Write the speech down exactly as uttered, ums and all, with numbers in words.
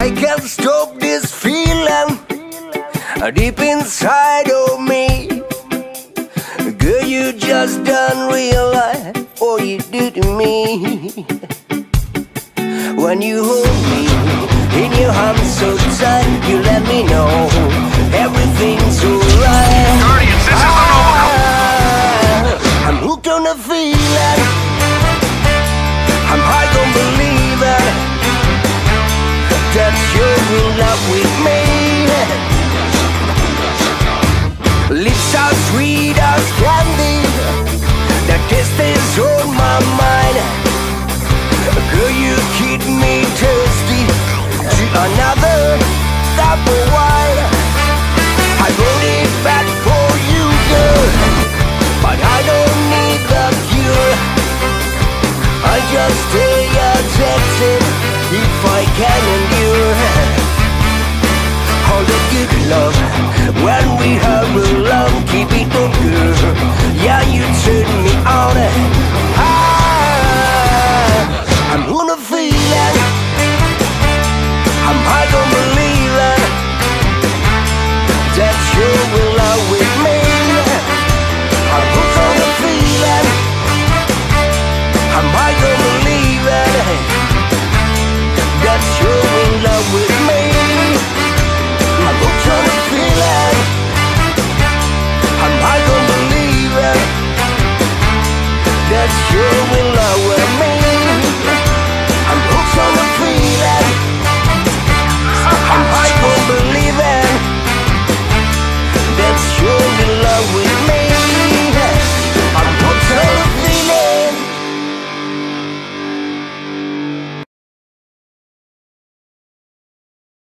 I can't stop this feeling deep inside of me. Girl, you just don't realize what you do to me. When you hold me in your arms so tight, you let me know everything's alright. Guardians, this is the Nova. Ah, I'm hooked on the feeling. I'm hard on believing that you're in love with me. Lips are sweet as candy, the taste is on my mind. Girl, you keep me thirsty to another cup of wine. I wrote it back for you, girl, but I don't need the cure. I just stay attentive if I can.